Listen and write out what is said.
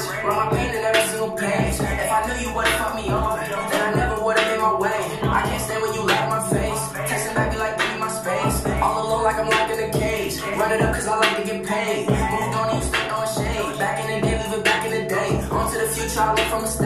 rage. Write my pain in every single page. If I knew you would've fucked me on, then I never would've made my way. I can't stand when you laugh in my face. Texting back, be like, give me my space. All alone like I'm locked in a cage. Run it up cause I like to get paid. Moved on and you still throwing shade. Back in the day, leave it back in the day. On to the future, I live from a